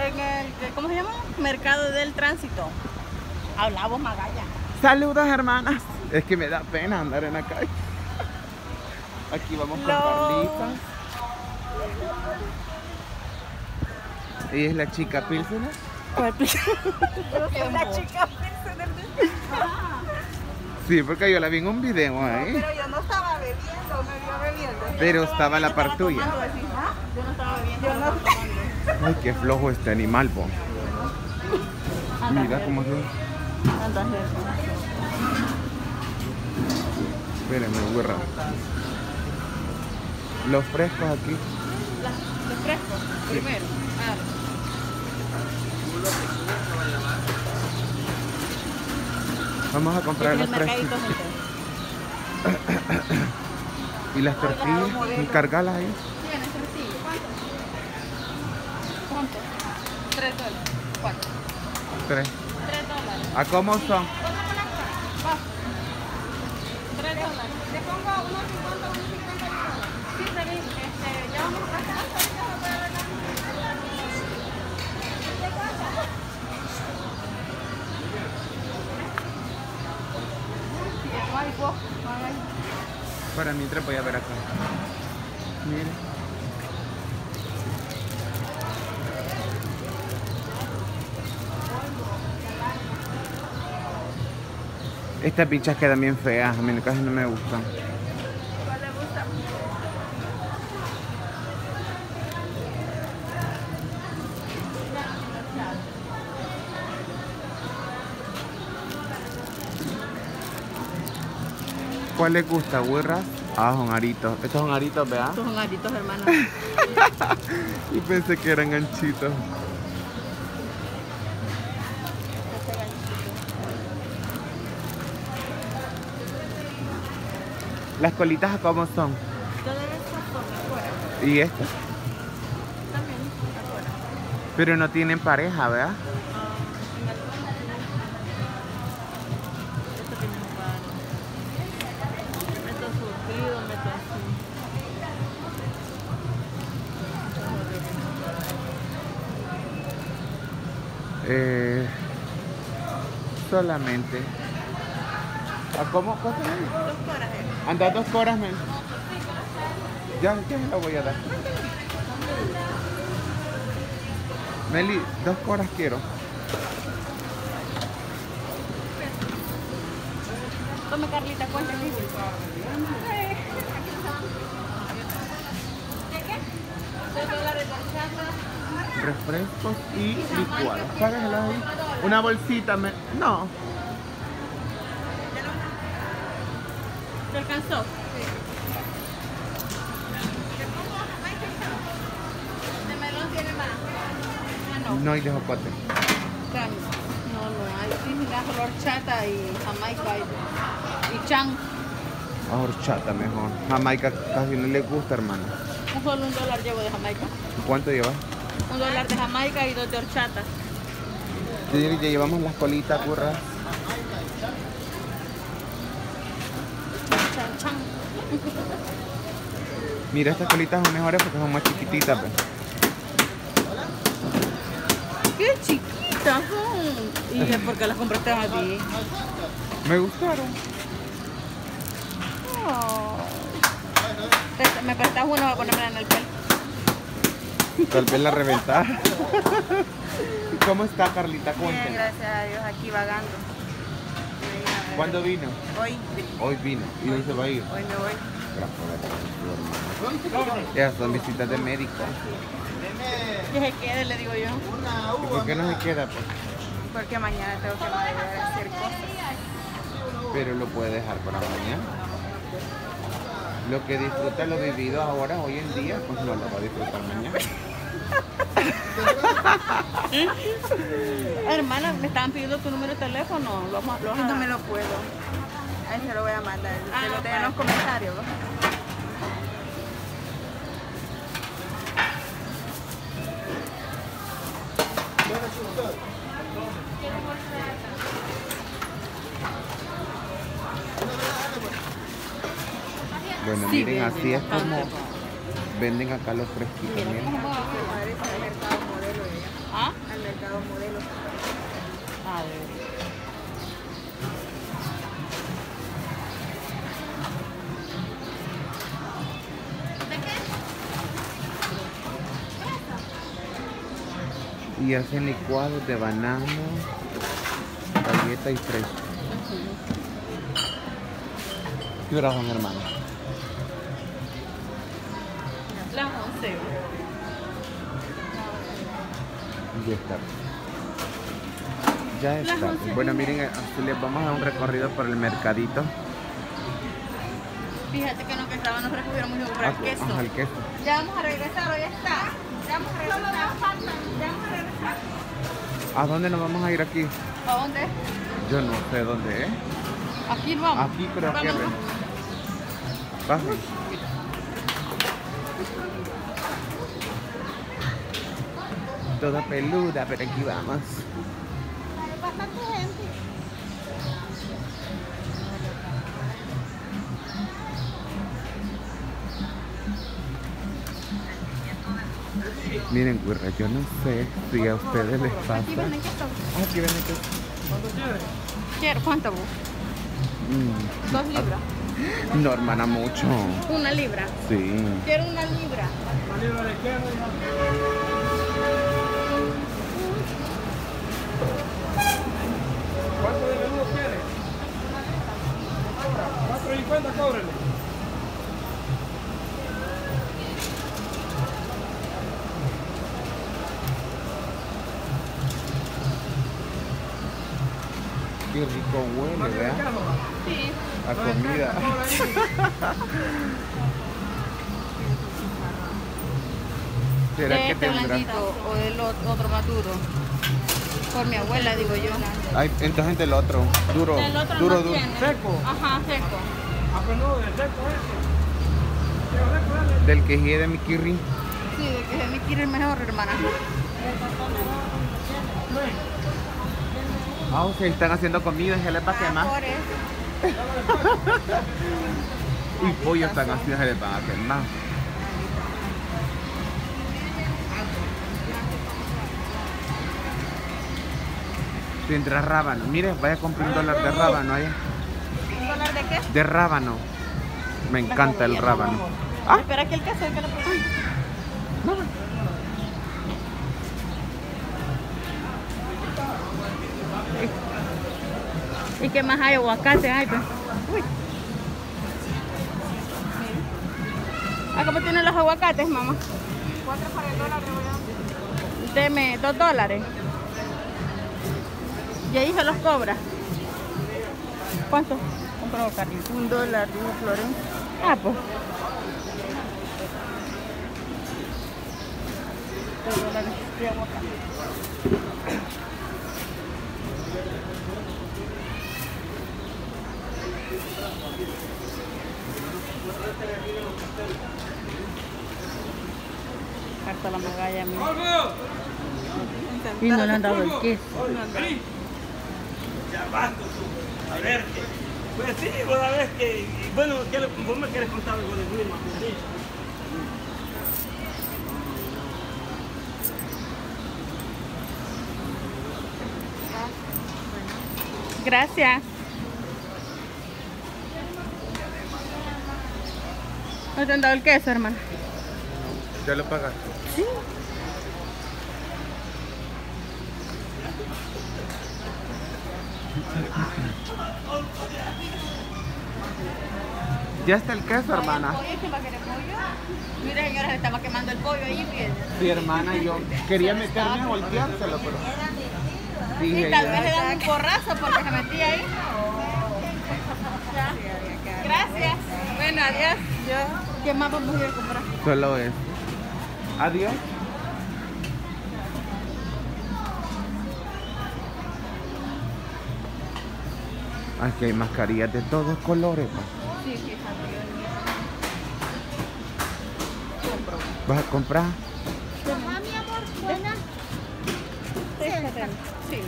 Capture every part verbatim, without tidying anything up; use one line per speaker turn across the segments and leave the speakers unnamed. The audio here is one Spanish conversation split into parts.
en el, ¿cómo se llama? Mercado del Tránsito. Hablamos Magalla.
Saludos, hermanas. Es que me da pena andar en la calle. Aquí vamos con Carlita. Ella es la chica Pilsener.
¿Cuál Pilsener? La chica Pilsener.
Sí, porque yo la vi en un video ahí.
Pero yo no estaba bebiendo, me vio bebiendo.
Pero estaba la par tuya.
Yo no estaba bebiendo. Yo no.
Ay, qué flojo este animal, po. Mira cómo se... Espérenme, güerra. Los frescos aquí.
La, los frescos, sí. Primero. Ah.
Vamos a comprar los frescos. Y las tortillas, y cargarlas ahí.
¿Tienes tortillas? ¿Cuánto? Tres dólares. ¿Cuánto?
Tres.
Tres dólares.
¿A cómo son?
Tres dólares. ¿Te pongo unos cincuenta, unos cincuenta? Sí, está bien. Este, ya vamos a casa.
Para mientras voy a ver acá. Miren. Estas bichas quedan bien feas, a mí casi no me gustan.
¿Cuál le gusta?
¿Cuál les gusta, güerras? Ah, son aritos. Estos son aritos, ¿verdad?
Estos son aritos, hermano.
Y pensé que eran ganchitos. ¿Las colitas cómo son?
Todas estas por afuera.
¿Y estas?
También afuera.
Pero no tienen pareja, ¿verdad?
Esto tiene un par. Meto surtido, meto así.
Eh, solamente. ¿A cómo? ¿Cuánto?
Dos horas, eh.
Anda dos horas, men. Ya, ya me lo voy a dar. Meli, dos horas quiero.
Tome, Carlita, cuéntame. ¿De qué? Dos dólares de horchata.
Refrescos y licuados. Págaselas ahí. Una bolsita, me... No.
¿Te alcanzó? Sí. ¿De melón tiene más? Ah, no.
No hay de jocote.
Can- No, no hay. Sí, mira, horchata y jamaica y, y chan.
A horchata mejor. Jamaica casi no le gusta, hermano.
Un solo un dólar llevo de jamaica.
¿Cuánto llevas?
Un dólar de jamaica y dos de horchata.
Ya llevamos las colitas, burras.
Chan, chan.
Mira, estas colitas son mejores porque son más chiquititas. Pues.
¡Qué chiquitas son! ¿Y es porque las compraste a ti?
Me gustaron.
Oh. Te- ¿Me prestas uno para ponerme en el pelo?
Tal vez la reventar. ¿Cómo está, Carlita?
Bien,
Cuéntenos.
gracias a Dios, aquí vagando.
¿Cuándo vino?
Hoy,
Hoy vino. ¿Y hoy se va a ir?
hoy me voy.
Esas son visitas de médico.
Que se quede, le digo yo.
¿Y por qué no se queda? Pues?
Porque mañana tengo que madrugar a hacer cosas.
Pero lo puede dejar para mañana. Lo que disfruta lo vivido ahora, hoy en día, pues no lo va a disfrutar mañana.
Hermana, me estaban pidiendo tu número de teléfono. Lo, vamos- lo vamos a-
No me lo puedo. Ahí se lo voy a mandar.
Ah,
Se lo tengo en
vale.
los comentarios. ¿no?
Bueno,
Sí,
miren,
venden
así es
bastante,
como
pa.
venden acá los fresquitos.
Mira,
Miren.
¿cómo va a ser?
Parece el mercado modelo de ella.
¿Ah?
mercado modelos.
A ver.
Y hacen licuados de banano, galleta y fresa. ¿Qué horas son, hermano?
Las once.
Ya está. Ya está. Bueno, miren, así les vamos a dar un recorrido por el mercadito.
Fíjate que no que estaban nos recogieron mucho comprar
Ah,
queso.
ajá, el queso.
Ya vamos a regresar, hoy está. Ya vamos a regresar. Ya vamos a regresar.
¿A dónde nos vamos a ir aquí?
¿A dónde?
Yo no sé dónde es.
Aquí no vamos.
Aquí creo que
Vamos.
es. Baja. Toda peluda, pero aquí vamos.
Hay bastante gente.
Miren, güerra, yo no sé si a ustedes les pasa.
Aquí venden queso.
Ah, aquí venden queso.
Quiero, ¿cuánto vos?
Mm.
Dos libras.
No, hermana, mucho.
Una libra.
Sí.
Quiero una libra.
Una libra de queso. ¿Cuánto de menudo quiere? cuatro cincuenta, cóbrele.
Qué rico huele, ¿verdad?
Sí.
A comida. ¿Será
¿De
que
este
tendrá?
blandito o del otro, otro más duro? Por mi abuela, digo yo.
Ay, entonces del otro. Duro,
Del otro
duro,
no
duro.
tiene.
Seco.
Ajá, seco.
Ah, pues no, del seco ese. Lleva seco, dale.
Del quejí de mi kirri.
Sí, de que se me quiere el mejor, hermana.
Ah, ok, están haciendo comida, ¿se les va a quemar?
Por eso.
Y pollo están haciendo, se les va a quemar. Tendrá rábano. Mire, vaya a comprar un dólar de rábano allá.
¿Un dólar de qué?
De rábano. Me encanta el rábano. Ah,
Espera que el queso es que lo pongo. ¿Y qué más hay? Aguacate hay, pues. Uy. Ah, ¿cómo tienen los aguacates, mamá?
Cuatro para el dólar le voy a dar.
Deme dos dólares. Y ahí se los cobra. ¿Cuánto? Compró carrito.
Un dólar, dijo Florencia.
Ah, pues. Dos dólares de aguacate. Carta la magalla, mira.
¡Vamos!
Y no le han dado el queso.
Vení. Ya basta tú. A ver, que- pues sí, vos sabés que, y bueno, ¿qué le- vos me querés contar algo de Wilma, ¿sí?
Gracias. ¿No te han dado el queso, hermano?
ya lo pagaste.
Sí.
Ya está el queso, hermana.
Oye, ¿quién va a querer pollo? Mira, señora, se estaba quemando el pollo ahí, bien.
Sí, hermana, yo quería meterme a volteárselo, pero
Sí,
dije
tal
ya.
vez le dan un porrazo porque se metía ahí. Ya. Gracias. Bueno, adiós. Yo. ¿Qué más vamos a ir a comprar?
Solo es. Adiós. Aquí hay mascarillas de todos colores, pa.
Sí, sí,
¿Vas a comprar?
Mamá, mi amor, buena. Sí.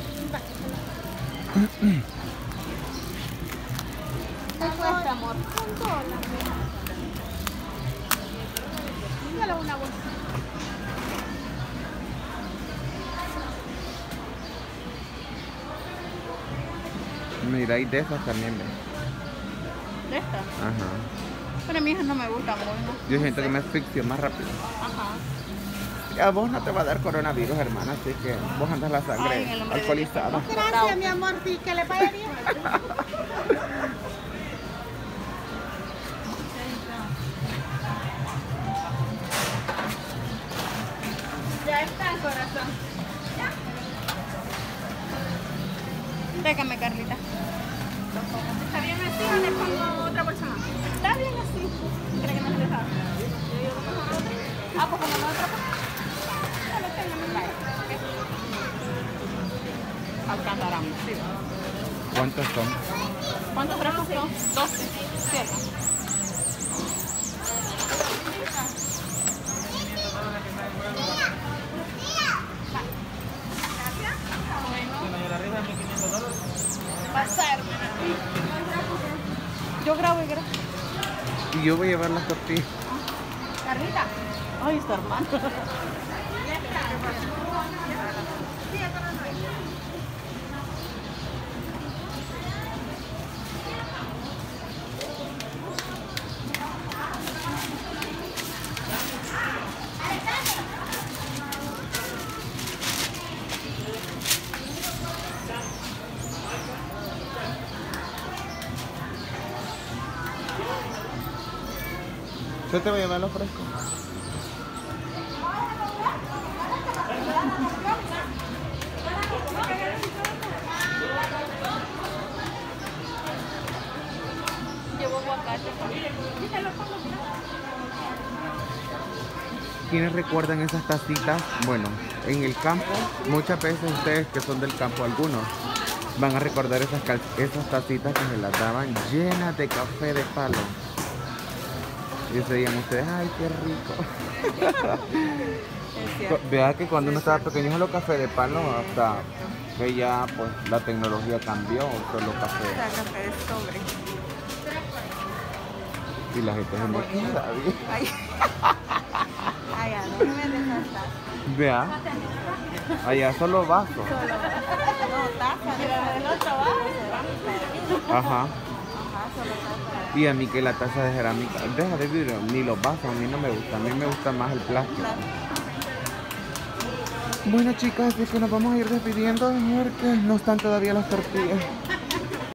¿Qué cuesta, amor? Un dólar. Dale una bolsa.
Mira, y de esas también, ¿ves?
¿De esta?
Ajá.
Pero a mi hija no me gusta muy, ¿no?
Yo siento que me asfixio más rápido.
Ajá.
A vos no te va a dar coronavirus, hermana, así que vos andas la
Ay, en el
sangre
nombre de
alcoholizada.
Dios.
Gracias, mi amor, sí, que le vaya bien.
Ya está, corazón. Déjame, Carlita.
¿Está bien así o le pongo otra bolsa más?
Está bien así. ¿Crees que no se deja? Ah, pues como la otra. Dale, téngame. Vaya. Alcanzarán. Sí.
¿Cuántos son?
¿Cuántos brazos son? doce. Cierto. Pasarme. Yo grabo y grabo.
Y yo voy a llevar las tortillas.
Carlita. Ay, está hermano.
Yo te voy a llevar los frescos.
Llevo aguacate.
¿Quiénes recuerdan esas tacitas? Bueno, en el campo, muchas veces ustedes que son del campo, algunos, van a recordar esas, cal- esas tacitas que se las daban llenas de café de palo. Y se digan ustedes, ay, qué rico.
Es cierto.
Vea que cuando uno estaba pequeño, los cafés de palo, hasta que ya pues la tecnología cambió, solo café.
Está café de sobre.
Y la gente se me queda bien.
Ay. Ay, ya, no me desgastas.
Vea, allá solo vasos.
Solo. No, taza. Mira, del otro vaso.
Ajá.
Ajá, solo taza.
Y a mí que la taza de cerámica, deja de vidrio, ni los vasos, a mí no me gusta, a mí me gusta más el plástico. Bueno chicas, así que nos vamos a ir despidiendo porque no están todavía las tortillas.